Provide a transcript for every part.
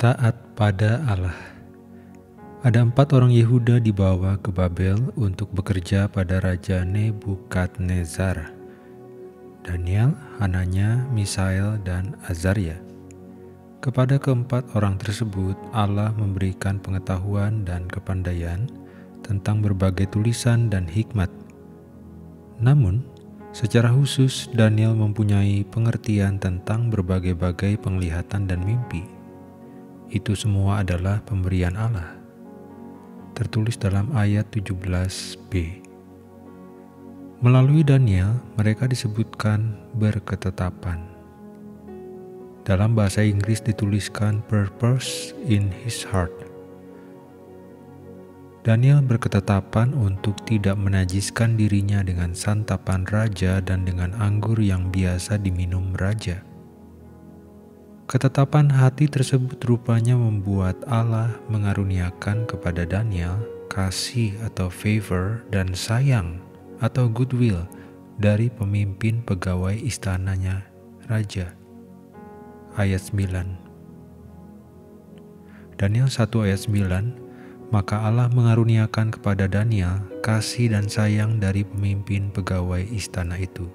Taat pada Allah. Ada 4 orang Yehuda dibawa ke Babel untuk bekerja pada Raja Nebukadnezar: Daniel, Hananya, Misael, dan Azaria. Kepada keempat orang tersebut, Allah memberikan pengetahuan dan kepandaian tentang berbagai tulisan dan hikmat. Namun, secara khusus Daniel mempunyai pengertian tentang berbagai-bagai penglihatan dan mimpi. Itu semua adalah pemberian Allah. Tertulis dalam ayat 17b. Melalui Daniel, mereka disebutkan berketetapan. Dalam bahasa Inggris dituliskan purpose in his heart. Daniel berketetapan untuk tidak menajiskan dirinya dengan santapan raja dan dengan anggur yang biasa diminum raja. Ketetapan hati tersebut rupanya membuat Allah mengaruniakan kepada Daniel kasih atau favor dan sayang atau goodwill dari pemimpin pegawai istananya raja. Ayat 9. Daniel 1 ayat 9. Maka Allah mengaruniakan kepada Daniel kasih dan sayang dari pemimpin pegawai istana itu.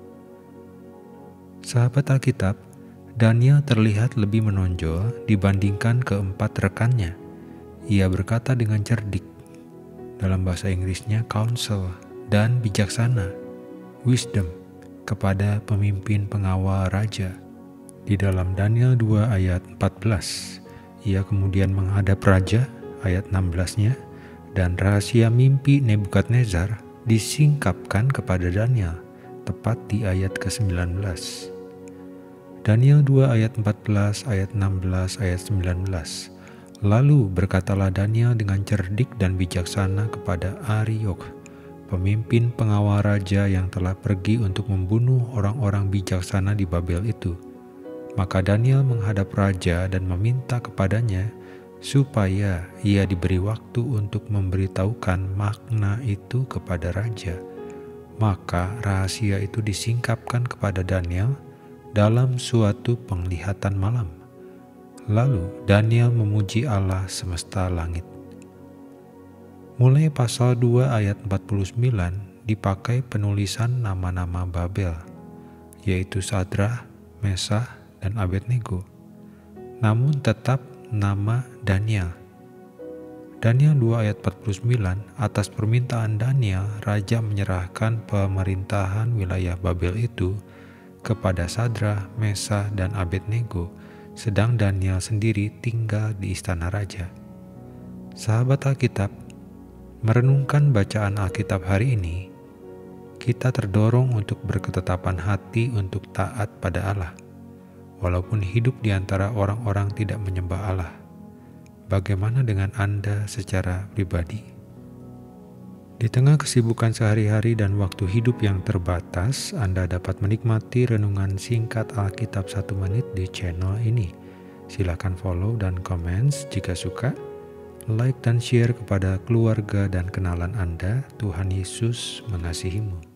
Sahabat Alkitab, Daniel terlihat lebih menonjol dibandingkan keempat rekannya. Ia berkata dengan cerdik, dalam bahasa Inggrisnya counsel, dan bijaksana, wisdom, kepada pemimpin pengawal raja. Di dalam Daniel 2 ayat 14, ia kemudian menghadap raja, ayat 16-nya, dan rahasia mimpi Nebukadnezar disingkapkan kepada Daniel, tepat di ayat ke-19. Daniel 2 ayat 14, ayat 16, ayat 19. Lalu berkatalah Daniel dengan cerdik dan bijaksana kepada Ariok, pemimpin pengawal raja yang telah pergi untuk membunuh orang-orang bijaksana di Babel itu. Maka Daniel menghadap raja dan meminta kepadanya supaya ia diberi waktu untuk memberitahukan makna itu kepada raja. Maka rahasia itu disingkapkan kepada Daniel dalam suatu penglihatan malam. Lalu Daniel memuji Allah semesta langit. Mulai pasal 2 ayat 49 dipakai penulisan nama-nama Babel, yaitu Sadrah, Mesah, dan Abednego. Namun tetap nama Daniel. Daniel 2 ayat 49, atas permintaan Daniel, raja menyerahkan pemerintahan wilayah Babel itu kepada Sadrah, Mesah, dan Abednego, sedang Daniel sendiri tinggal di istana raja. Sahabat Alkitab, merenungkan bacaan Alkitab hari ini, kita terdorong untuk berketetapan hati untuk taat pada Allah, walaupun hidup di antara orang-orang tidak menyembah Allah. Bagaimana dengan Anda secara pribadi? Di tengah kesibukan sehari-hari dan waktu hidup yang terbatas, Anda dapat menikmati renungan singkat Alkitab 1 menit di channel ini. Silakan follow dan komen jika suka, like dan share kepada keluarga dan kenalan Anda. Tuhan Yesus mengasihimu.